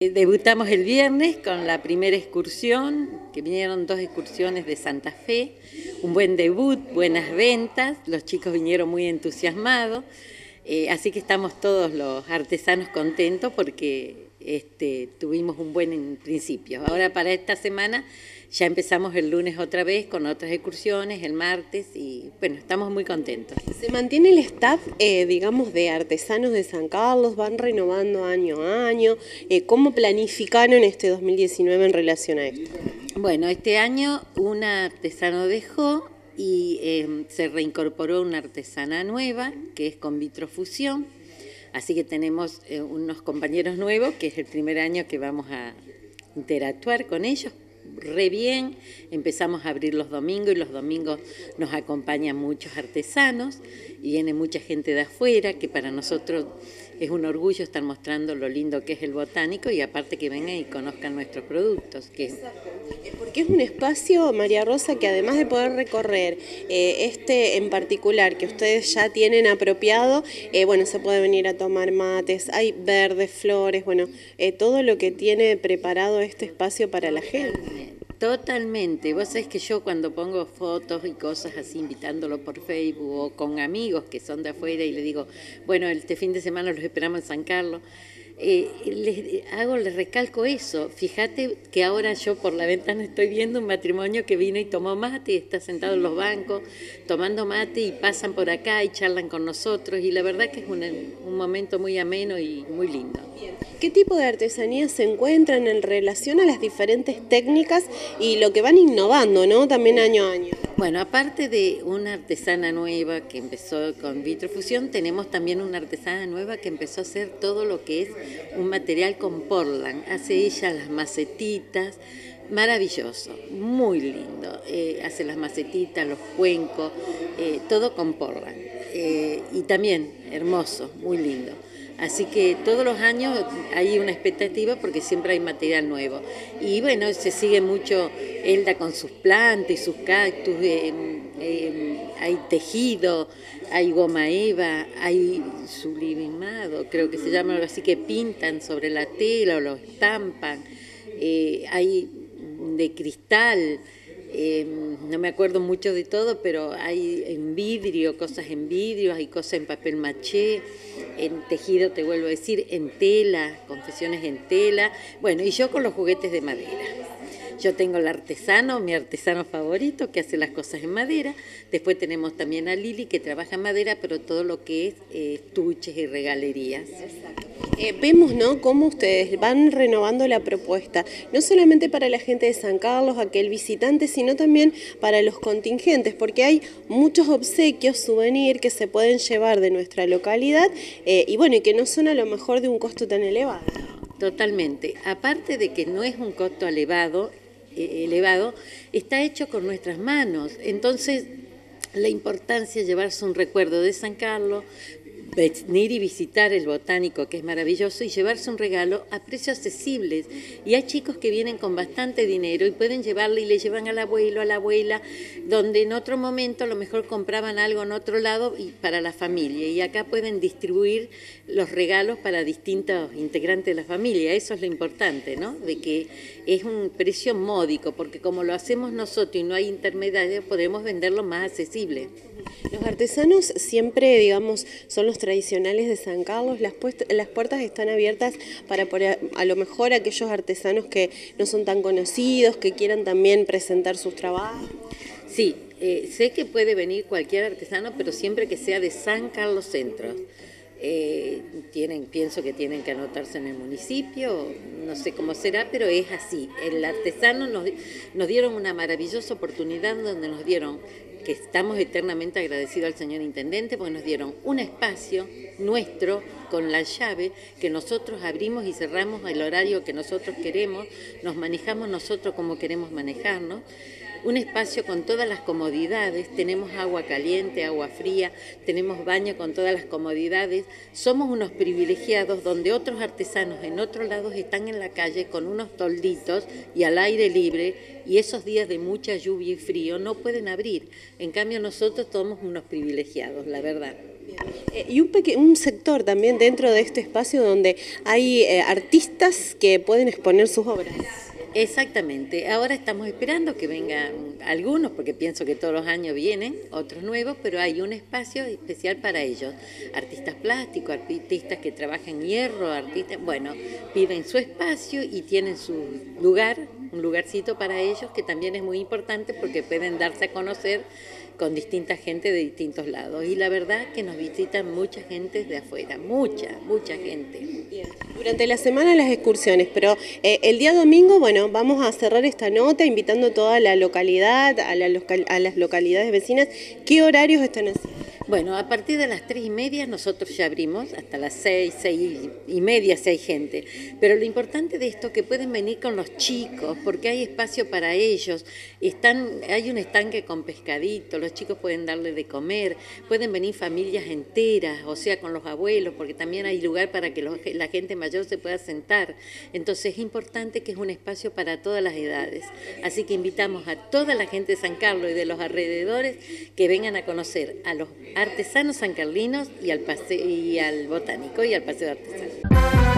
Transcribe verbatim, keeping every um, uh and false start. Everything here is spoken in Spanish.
Debutamos el viernes con la primera excursión, que vinieron dos excursiones de Santa Fe, un buen debut, buenas ventas, los chicos vinieron muy entusiasmados, eh, así que estamos todos los artesanos contentos porque este, tuvimos un buen principio. Ahora para esta semana ya empezamos el lunes otra vez con otras excursiones, el martes, y bueno, estamos muy contentos. ¿Se mantiene el staff, eh, digamos, de artesanos de San Carlos? ¿Van renovando año a año? Eh, ¿Cómo planificaron este dos mil diecinueve en relación a esto? Bueno, este año un artesano dejó y eh, se reincorporó una artesana nueva, que es con vitrofusión, así que tenemos eh, unos compañeros nuevos, que es el primer año que vamos a interactuar con ellos. Re bien, empezamos a abrir los domingos y los domingos nos acompañan muchos artesanos y viene mucha gente de afuera, que para nosotros es un orgullo estar mostrando lo lindo que es el botánico y aparte que vengan y conozcan nuestros productos. Que... Porque es un espacio, María Rosa, que además de poder recorrer eh, este en particular que ustedes ya tienen apropiado, eh, bueno, se puede venir a tomar mates, hay verdes, flores, bueno, eh, todo lo que tiene preparado este espacio para la gente. Totalmente. Vos sabés que yo cuando pongo fotos y cosas así, invitándolo por Facebook o con amigos que son de afuera y le digo, bueno, este fin de semana los esperamos en San Carlos, eh, les hago, les recalco eso. Fíjate que ahora yo por la ventana estoy viendo un matrimonio que vino y tomó mate y está sentado en los bancos tomando mate y pasan por acá y charlan con nosotros y la verdad que es un, un momento muy ameno y muy lindo. ¿Qué tipo de artesanías se encuentran en relación a las diferentes técnicas y lo que van innovando, ¿no? También año a año. Bueno, aparte de una artesana nueva que empezó con vitrofusión, tenemos también una artesana nueva que empezó a hacer todo lo que es un material con Portland. Hace ella las macetitas, maravilloso, muy lindo. Eh, hace las macetitas, los cuencos, eh, todo con Portland. Eh, y también hermoso, muy lindo. Así que todos los años hay una expectativa porque siempre hay material nuevo. Y bueno, se sigue mucho Elda con sus plantas y sus cactus, eh, eh, hay tejido, hay goma eva, hay sublimado, creo que se llama algo así, que pintan sobre la tela o lo estampan, eh, hay de cristal. Eh, no me acuerdo mucho de todo, pero hay en vidrio, cosas en vidrio, hay cosas en papel maché, en tejido, te vuelvo a decir, en tela, confecciones en tela, bueno, y yo con los juguetes de madera. Yo tengo el artesano, mi artesano favorito, que hace las cosas en madera. Después tenemos también a Lili, que trabaja en madera, pero todo lo que es eh, estuches y regalerías. Eh, vemos, ¿no?, cómo ustedes van renovando la propuesta, no solamente para la gente de San Carlos, aquel visitante, sino también para los contingentes, porque hay muchos obsequios, souvenir que se pueden llevar de nuestra localidad eh, y bueno, y que no son a lo mejor de un costo tan elevado. Totalmente. Aparte de que no es un costo elevado, eh, elevado, está hecho con nuestras manos. Entonces, la importancia de llevarse un recuerdo de San Carlos, venir y visitar el botánico, que es maravilloso, y llevarse un regalo a precios accesibles. Y hay chicos que vienen con bastante dinero y pueden llevarle y le llevan al abuelo, a la abuela, donde en otro momento a lo mejor compraban algo en otro lado y para la familia. Y acá pueden distribuir los regalos para distintos integrantes de la familia. Eso es lo importante, ¿no? De que es un precio módico, porque como lo hacemos nosotros y no hay intermediarios, podemos venderlo más accesible. Los artesanos siempre, digamos, son los tradicionales de San Carlos. Las, las puertas están abiertas para por a, a lo mejor aquellos artesanos que no son tan conocidos, que quieran también presentar sus trabajos. Sí, eh, sé que puede venir cualquier artesano, pero siempre que sea de San Carlos Centro. Eh, tienen, pienso que tienen que anotarse en el municipio, no sé cómo será, pero es así. El artesano nos, nos dieron una maravillosa oportunidad donde nos dieron, que estamos eternamente agradecidos al señor intendente, porque nos dieron un espacio nuestro con la llave que nosotros abrimos y cerramos al horario que nosotros queremos, nos manejamos nosotros como queremos manejarnos. Un espacio con todas las comodidades, tenemos agua caliente, agua fría, tenemos baño con todas las comodidades. Somos unos privilegiados donde otros artesanos en otros lados están en la calle con unos tolditos y al aire libre, y esos días de mucha lluvia y frío no pueden abrir. En cambio nosotros somos unos privilegiados, la verdad. Eh, y un, peque- un sector también dentro de este espacio donde hay eh, artistas que pueden exponer sus obras. Exactamente. Ahora estamos esperando que vengan algunos, porque pienso que todos los años vienen otros nuevos, pero hay un espacio especial para ellos. Artistas plásticos, artistas que trabajan hierro, artistas, bueno, piden su espacio y tienen su lugar, un lugarcito para ellos que también es muy importante porque pueden darse a conocer con distinta gente de distintos lados. Y la verdad que nos visitan mucha gente de afuera, mucha, mucha gente. Bien. Durante la semana las excursiones, pero eh, el día domingo, bueno, vamos a cerrar esta nota invitando a toda la localidad, a, la local, a las localidades vecinas. ¿Qué horarios están haciendo? Bueno, a partir de las tres y media nosotros ya abrimos, hasta las seis, seis y media si hay gente. Pero lo importante de esto es que pueden venir con los chicos, porque hay espacio para ellos. Están, hay un estanque con pescadito, los chicos pueden darle de comer, pueden venir familias enteras, o sea, con los abuelos, porque también hay lugar para que los, la gente mayor se pueda sentar. Entonces es importante que es un espacio para todas las edades. Así que invitamos a toda la gente de San Carlos y de los alrededores que vengan a conocer a los artesanos sancarlinos y al, paseo, y al botánico y al paseo de artesanos.